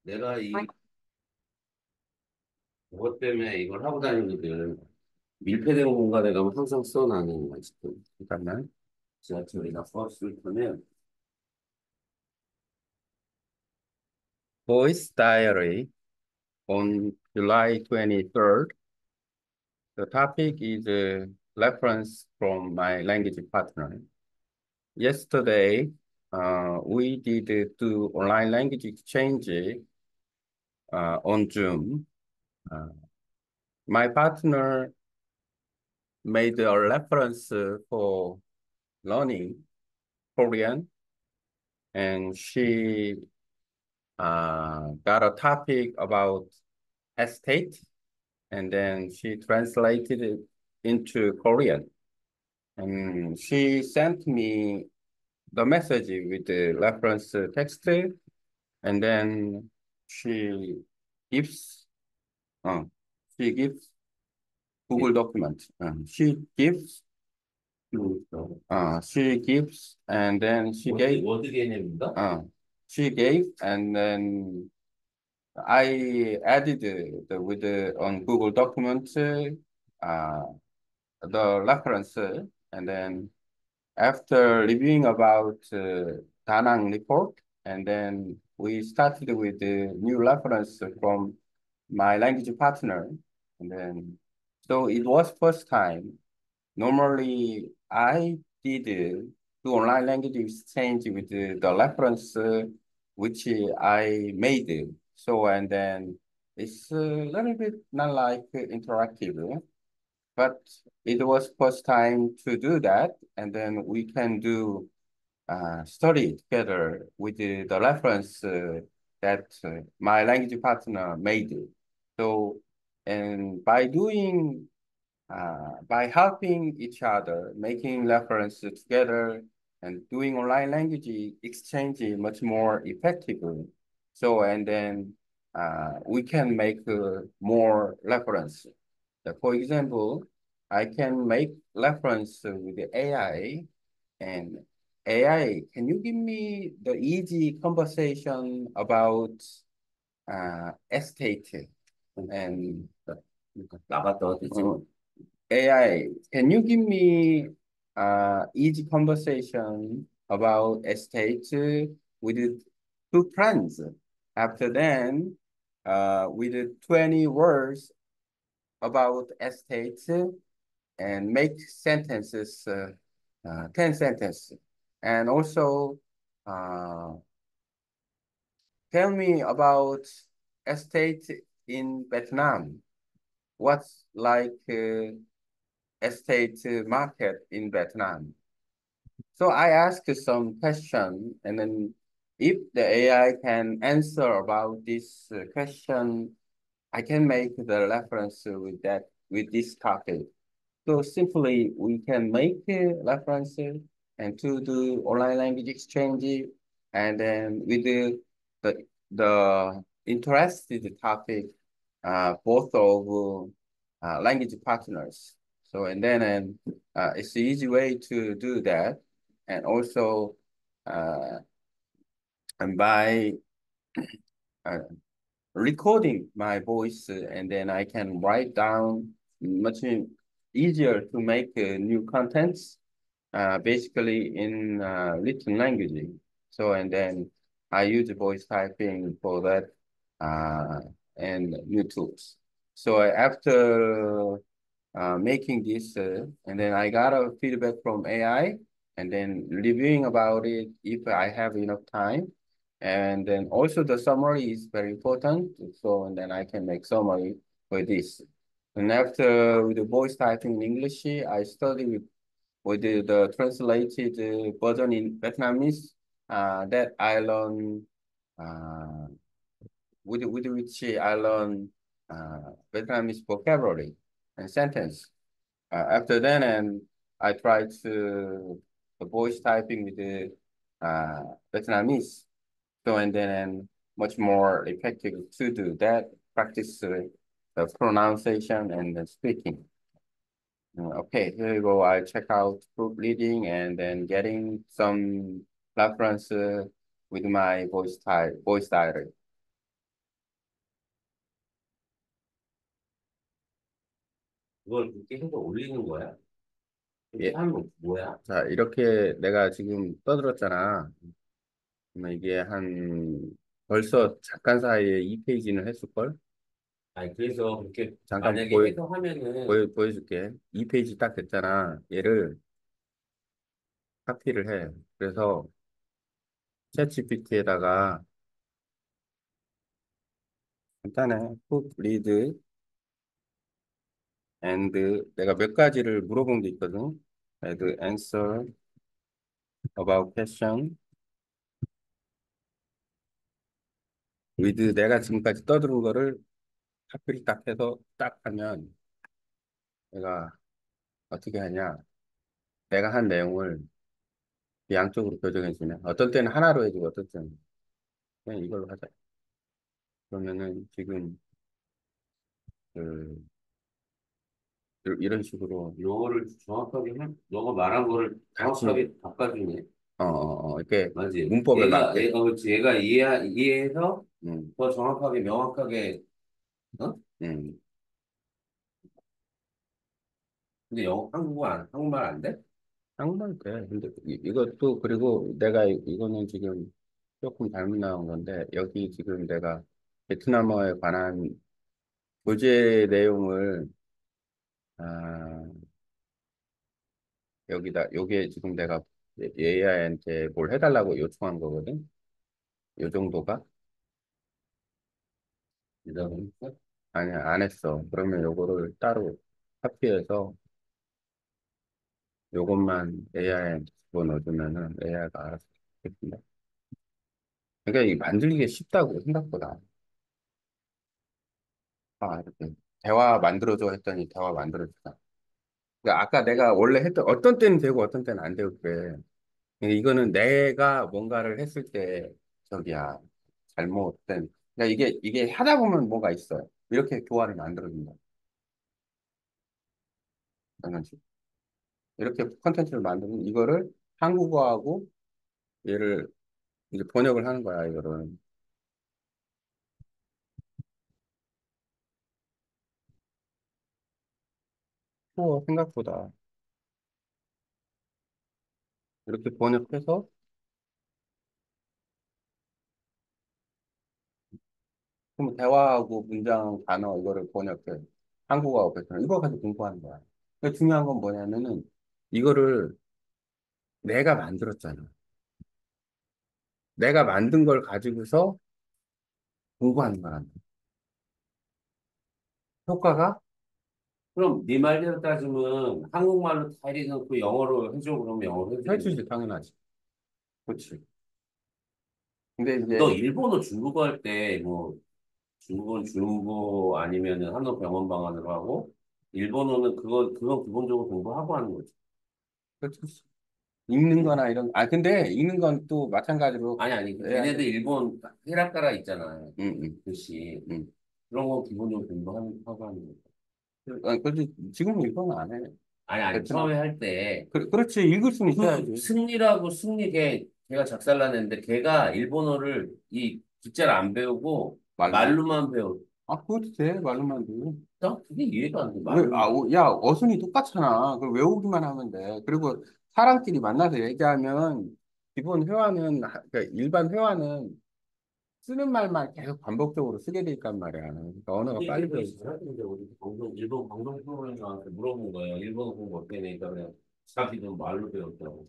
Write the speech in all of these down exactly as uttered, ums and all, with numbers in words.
내가 이, 그것 때문에 이걸 하고 다니거든. 밀폐된 공간에 가면 항상 써놔는 거야, 지금. 잠깐만. 지하철이나 버스를 타면. Voice Diary on July twenty-third. The topic is a reference from my language partner. Yesterday, uh, we did do online language exchange uh, on Zoom. Uh, my partner made a reference for learning Korean, and she uh, got a topic about estate, and then she translated it into Korean. And she sent me the message with the reference text, and then she gives, uh, she gives Google document. Um, she gives, uh, she gives, and then she gave, 워드 개념인가? uh, she gave, and then I added the, the with the on Google Document uh, the reference, and then after reviewing about uh, Da Nang report, and then we started with the new reference from my language partner, and then so it was first time. Normally, I did uh, do online language exchange with the, the reference uh, which I made. So, and then it's a little bit not like uh, interactive, but it was first time to do that. And then we can do uh, study together with the, the reference uh, that uh, my language partner made. So, and by doing uh, by helping each other, making references together, and doing online language exchange much more effectively. So, and then uh, we can make uh, more reference. Uh, For example, I can make reference with the A I, and A I, can you give me the easy conversation about uh, estate and 나갔다 어디지? A I, can you give me uh, easy conversation about estate with two friends? After then, uh, with twenty words about estate and make sentences, uh, uh, ten sentences. And also, uh, tell me about estate in Vietnam. What's like uh, estate market in Vietnam? So I ask some question, and then if the A I can answer about this uh, question, I can make the reference with that with this topic. So simply we can make a reference and to do online language exchange, and then with the the, the interested topic, uh, both of uh, language partners. So and then and uh, it's the easy way to do that, and also uh, and by uh, recording my voice, uh, and then I can write down much easier to make uh, new contents, uh, basically in uh, written language. So, and then I use voice typing for that uh, and new tools. So after uh, making this, uh, and then I got a feedback from A I, and then reviewing about it if I have enough time. And then also the summary is very important. So, and then I can make summary for this. And after with the voice typing in English, I study with, with the, the translated uh, version in Vietnamese uh, that I learn uh, with, with which I learn uh, Vietnamese vocabulary and sentence. Uh, after that, and I tried to the voice typing with the uh, Vietnamese. So and then and much more effective to do that, practice uh, the pronunciation and the speaking. Uh, okay, here you go. I check out group reading and then getting some reference uh, with my voice type, voice diary. 그걸 그렇게 해서 올리는 거야? 그렇게 예. 하면 뭐야? 자, 이렇게 내가 지금 떠들었잖아. 그러면 이게 한 벌써 잠깐 사이에 이 페이지는 했을걸? 아니, 그래서 그렇게 잠깐 만약에 보여, 해서 하면은, 보여, 보여줄게. 이 페이지 딱 됐잖아. 얘를 카피를 해. 그래서 챗지피티에다가 간단해. put read and 내가 몇 가지를 물어본 게 있거든. and answer about question with 내가 지금까지 떠들은 거를 카피를 딱 해서 딱 하면 내가 어떻게 하냐. 내가 한 내용을 양쪽으로 교정해 주네. 어떤 때는 하나로 해주고 어떤 때는 그냥 이걸로 하자. 그러면은 지금 그 이- 이런 식으로 영어를 정확하게 해, 너가 말한 거를 같이 정확하게 바꿔주네. 어, 어, 어, 이렇게 맞지? 문법에 얘가, 맞게 얘, 어, 그렇지. 얘가 이해, 이해해서 음, 더 정확하게, 명확하게, 어? 음. 근데 영어, 한국어 안, 한국말 안 돼? 한국말 돼. 근데 이, 이것도 그리고 내가 이- 이거는 지금 조금 잘못 나온 건데 여기 지금 내가 베트남어에 관한 교재 내용을 아, 여기다 요게 지금 내가 에이아이한테 뭘 해달라고 요청한 거거든. 요 정도가 대답을 했어? 아니야 안 했어. 그러면 요거를 따로 카피해서 요것만 에이아이한테 집어넣어주면은 에이아이가 알아서 했습니다. 그러니까 이 만들기가 쉽다고 생각보다. 아, 이렇게 대화 만들어줘 했더니 대화 만들어주다. 그러니까 아까 내가 원래 했던 어떤 때는 되고 어떤 때는 안 되고 그래. 근데 이거는 내가 뭔가를 했을 때 저기야 잘못된. 그러니까 이게 이게 하다 보면 뭐가 있어요. 이렇게 교환을 만들어준다. 그런 식. 이렇게 컨텐츠를 만들면 이거를 한국어하고 얘를 이제 번역을 하는 거야. 이거를. 쉬워 생각보다. 이렇게 번역해서 그럼 대화하고 문장 단어 이거를 번역해. 한국어하고 베트남 이거 가지고 공부하는 거야. 근데 중요한 건 뭐냐면은 이거를 내가 만들었잖아. 내가 만든 걸 가지고서 공부하는 거야. 효과가 그럼 네 말대로 따지면 한국말로 다 해놓고 영어로 해줘. 그러면 영어로 해주는 해주지, 거야. 당연하지. 그렇지. 근데 너 이제, 일본어 중국어 할 때 뭐 중국어는 중국어 아니면은 한국 병원 방언으로 하고 일본어는 그거 그건 기본적으로 공부하고 하는 거지. 그렇지. 읽는 응? 거나 이런, 아, 근데 읽는 건 또 마찬가지로 아니 아니 그 애한테, 걔네들 일본 히라가라 있잖아. 응, 응, 글씨 응. 그런 거 기본적으로 공부하는 하고 하는 거. 아, 그렇지. 지금은 읽어는 안 해. 아니 아니 베트남. 처음에 할 때 그, 그렇지. 읽을 수는 그 있어야지. 승리라고 승리 걔 걔가 작살나는데 걔가 일본어를 이 기자를 안 배우고 말로만. 말로만 배웠어. 아, 그것도 돼. 말로만 돼. 그게 이해가 안 돼. 왜, 아, 말로만. 어, 야, 어순이 똑같잖아. 그걸 외우기만 하면 돼. 그리고 사람끼리 만나서 얘기하면 기본 회화는, 하- 그러니까 일반 회화는 쓰는 말만 계속 반복적으로 쓰게 돼 있단 말이야. 그러니까 언어가 빨리 얘기를 배우지. 잘하는데 우리 방송 일본 방송 프로그램 나한테 물어본 거예요. 일본어 공부 어떻게 되니까 그냥 자기는 말로 배웠다고.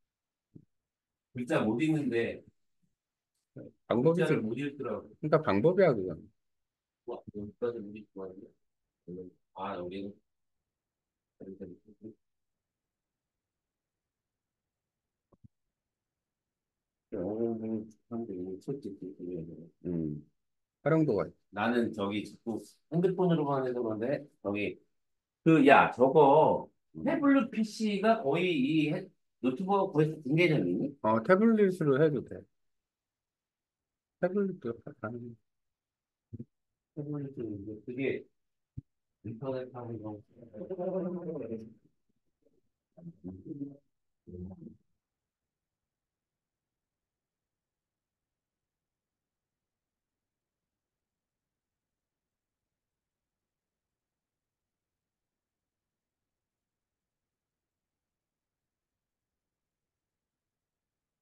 글자 못 읽는데 글자를 방법이지. 못 읽더라고. 그러니까 방법이야, 그건. 와, 여기까지 우리 좋아하는데. 아, 여기는 영어는 사람들이 솔직히 얘기해. 음, 활용도가 있- 나는 저기 자꾸 핸드폰으로만 해서 그런데 저기 그 야 저거 음. 태블릿 피씨가 거의 이 해- 노트북하고 거의 같은 개념이니? 어, 태블릿으로 해도 돼. 태블릿도 가능. 태블릿은 그게 인터넷 하는 거.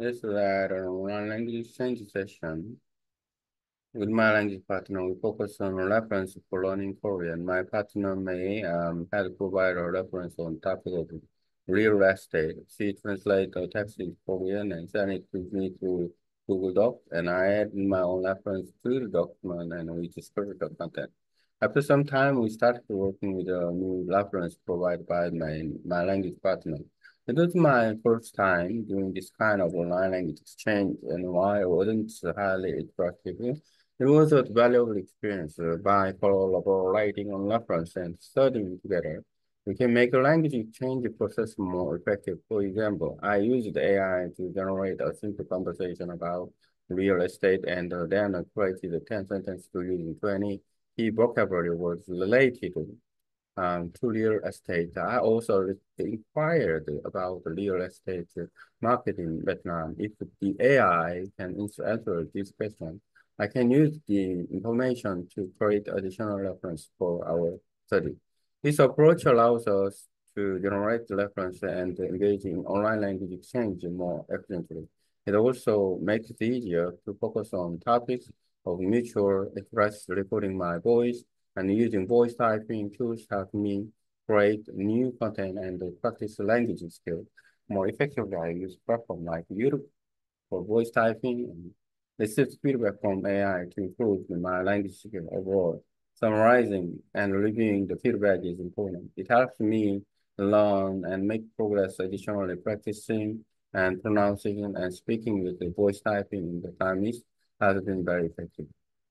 This is that uh, one language exchange session. With my language partner, we focus on reference for learning Korean. My partner may um, help provide a reference on topic of real estate. She translates the text in Korean and send it to me through Google Docs, and I add my own reference to the document, and we discuss the content. After some time, we started working with a new reference provided by my, my language partner. It was my first time doing this kind of online language exchange, and while it wasn't highly attractive, it was a valuable experience. Uh, by collaborating on reference and studying together, we can make a language exchange process more effective. For example, I used A I to generate a simple conversation about real estate, and uh, then I created ten sentences to using twenty key vocabulary words related um, to real estate. I also inquired about the real estate market in Vietnam. If the A I can answer this question, I can use the information to create additional reference for our study. This approach allows us to generate reference and engage in online language exchange more efficiently. It also makes it easier to focus on topics of mutual interest, recording my voice and using voice typing tools help me create new content and practice language skills more effectively. I use platforms like YouTube for voice typing and receive feedback from A I to improve my language skill overall. Summarizing and reviewing the feedback is important. It helps me learn and make progress. Additionally, practicing and pronouncing and speaking with the voice typing in the Chinese has been very effective.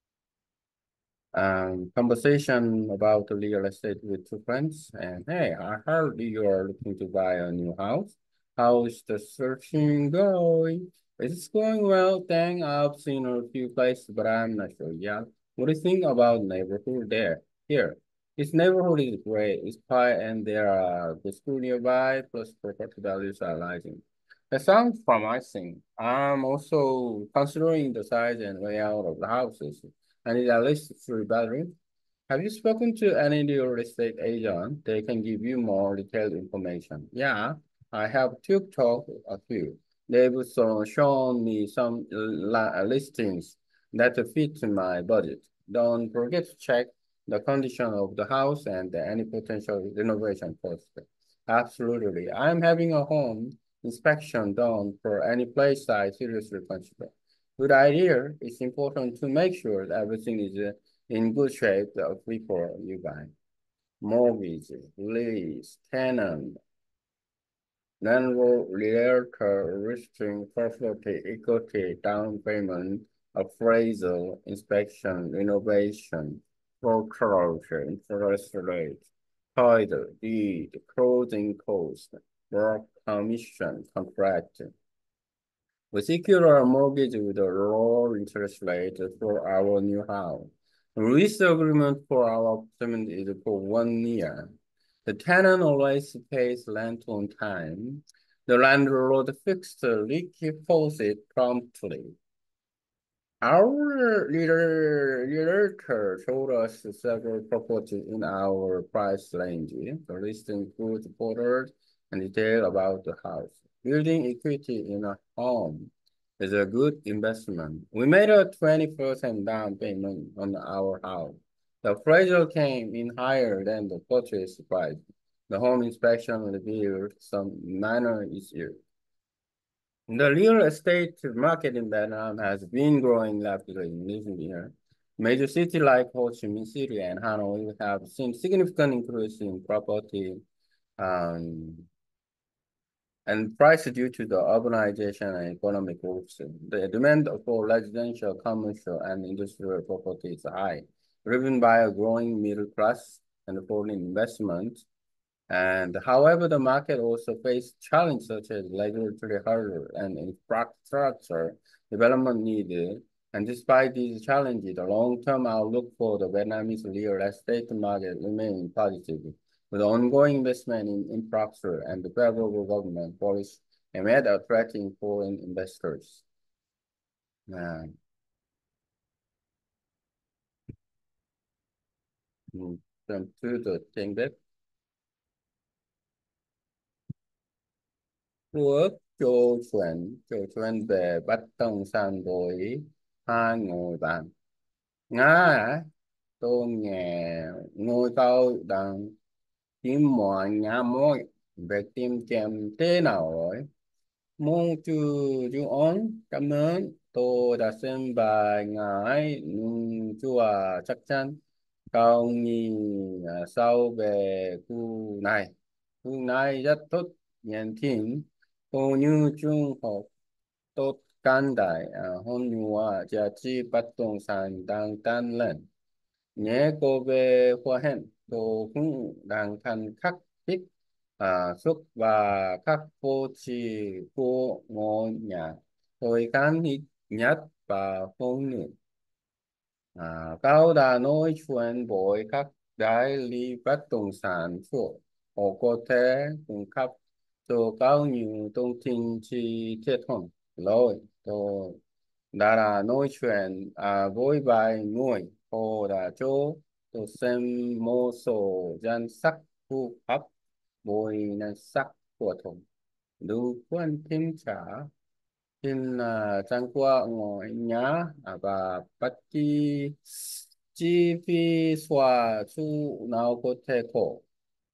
Um, conversation about the real estate with two friends. And hey, I heard you are looking to buy a new house. How's the searching going? Is it going well? Dang, I've seen a few places, but I'm not sure yet. What do you think about neighborhood there? Here, this neighborhood is great. It's quiet and there are the school nearby, plus property values are rising. That sounds promising. I'm also considering the size and layout of the houses. I need at least three bedrooms. Have you spoken to any real estate agent? They can give you more detailed information. Yeah, I have talked a few. They've so shown me some la- listings that fit my budget. Don't forget to check the condition of the house and any potential renovation costs. Absolutely. I'm having a home inspection done for any place I seriously consider. Good idea. It's important to make sure that everything is uh, in good shape uh, before you buy. Mortgage, lease, tenant, landlord, realtor, listing, property, equity, down payment, appraisal, inspection, renovation, foreclosure, interest rate, title, deed, closing cost, work commission, contract. We secured a mortgage with a low interest rate for our new house. The lease agreement for our apartment is for one year. The tenant always pays rent on time. The landlord fixed the leaky faucet promptly. Our leader, realtor showed us several properties in our price range. The list includes photos and detail about the house. Building equity in a home is a good investment. We made a twenty percent down payment on our house. The appraisal came in higher than the purchase price. The home inspection revealed some minor issues. The real estate market in Vietnam has been growing rapidly in recent years. Major cities like Ho Chi Minh City and Hanoi have seen significant increase in property um, and price due to the urbanization and economic growth. The demand for residential, commercial, and industrial property is high, driven by a growing middle class and foreign investment. And however, the market also faced challenges such as regulatory hurdle and infrastructure development needed. And despite these challenges, the long-term outlook for the Vietnamese real estate market remains positive, with ongoing investment in infrastructure and the favorable government policy amid attracting foreign investors. Uh, mm, Jump to the thing that work trò chuyện trò chuyện về bất động sản với hai người bạn. Nga à, tôi nghe ngôi cao đang tìm mọi nhà mối về tìm kiếm thế nào rồi. Mong chú chú ổn, cảm ơn. Tôi đã xem bài ngài nhưng chú à, chắc chắn không nhìn à, sâu về khu này. Khu này rất tốt, nhận tin. Tôi như trung học tốt can đại à, hơn nữa giá trị bất động sản đang tăng lên. Nhé cô về khoa hen, tôi cũng đang thân khắc thích à, sức và các cô chị của ngôi nhà. Tôi khá thích nhất và phụ nữ. À, Cao đã nói chuyện với các đại lý bất động sản phụ. Họ có thể cung cấp cho cao nhiều thông tin chi tiết hơn. Rồi, tôi đã là nói chuyện à, với vài người. Họ đã cho tôi xem một số danh sách phù hợp với ngân sách của tôi. Đủ quan thêm trả xin là trang qua ngồi nhá à, và bất kỳ chi phí xóa chu nào có thể có.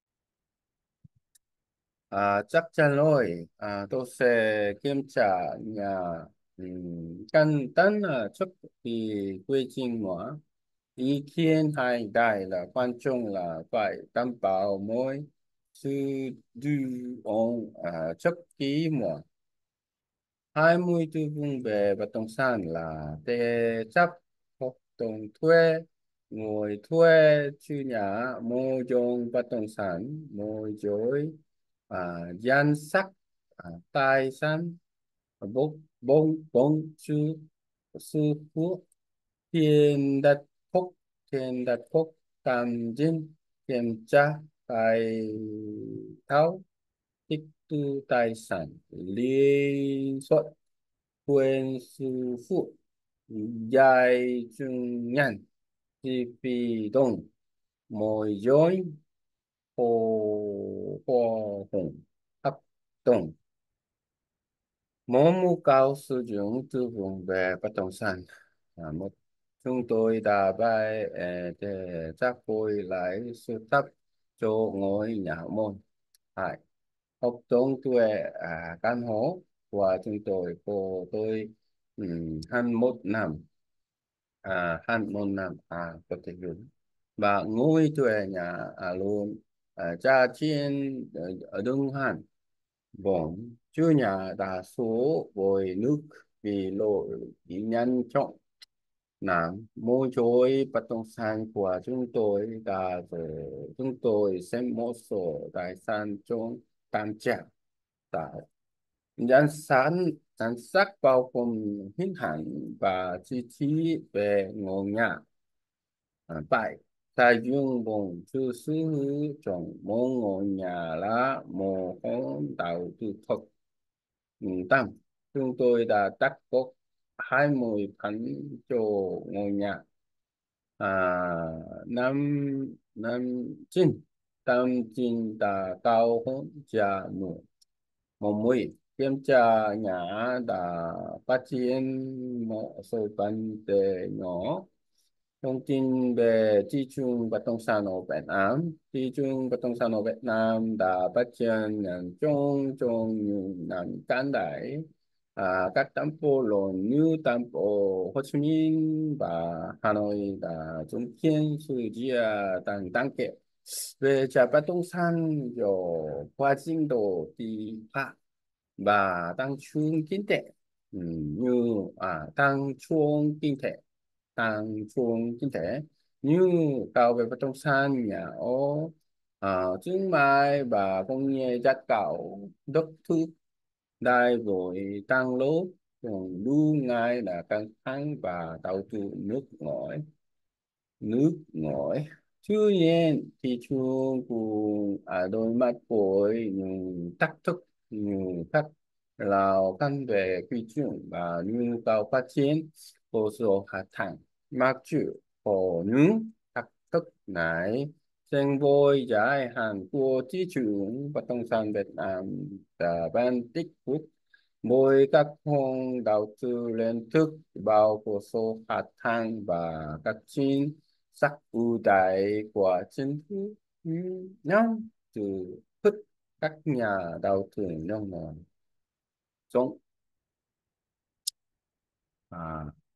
À, chắc chắn rồi, à, tôi sẽ kiểm tra nhà um, căn tấn là trước khi quy trình mà ý kiến hay đại là quan trọng là phải đảm bảo mỗi sự du ổn à, trước khi mà hai mươi tư vùng về bất động sản là thế chấp hợp đồng thuê người thuê chủ nhà môi trường bất động sản môi giới à, danh sách à, tài sản bốn bốn bốn chữ sư phụ tiền đặt cọc tiền đặt cọc tạm dừng kiểm tra tài tháo tích tư tài sản liên suất quyền sử phụ dài chứng nhận chi phí đồng môi giới hồ hồ hồng hợp đồng mỗi mục cao sử dụng tư vấn về bất động sản à, một chúng tôi đã bài eh, để chắc phôi lại sưu tập cho ngôi nhà môn hai hợp đồng thuê à, căn hộ của chúng tôi của tôi um, hơn một năm à, hơn một năm à, có thể dùng và ngôi thuê nhà à, luôn à, trả tiền ở, ở đúng hạn vâng chủ nhà đa số với nước vì lỗi ý nhanh chóng làm môi giới bất động sản của chúng tôi đã rồi chúng tôi xem một số tài sản trong tam trạng tại danh sách danh sách bao gồm hình ảnh và chi tiết về ngôi nhà. À, tại tại dùng vùng chữ xứ trong mỗi ngôi nhà là một hòn đảo tư thực. Ừ, Tâm, chúng tôi đã tách có hai mươi phần cho ngôi nhà. À, năm năm chín, năm chín đã cao hơn giá nụ. Một mươi, kiểm tra nhà đã phát triển một số vấn đề nhỏ. Thông tin về thị trường bất động sản ở Việt Nam. Thị trường bất động sản ở Việt Nam đã phát triển nhanh chóng trong những năm gần đây. À, các thành phố lớn như thành phố Hồ Chí Minh và Hà Nội đã chứng kiến sự gia tăng đáng kể về giá bất động sản do quá trình đầu tư và tăng trưởng kinh tế. Ừ, như à, tăng trưởng kinh tế tăng trưởng kinh tế như cao về bất động sản nhà ở à, thương mại và công nghệ giá cao đất thứ đại với tăng lỗ còn lưu ngay là căng thẳng và đầu tư nước ngoài nước ngoài tuy nhiên thị trường cũng à, đối mặt với những thách thức như thách là căn về quy chuẩn và nhu cầu phát triển cơ sở hạ tầng mặc dù có những thách thức này sinh với dài hạn của thị trường bất động sản Việt Nam đã vẫn tích cực Mỗi các hòn đảo tự lên thức bao có số hạt than và các chính sắc ưu đãi của chính phủ nhau từ thức các nhà đầu tư nước ngoài. Giống à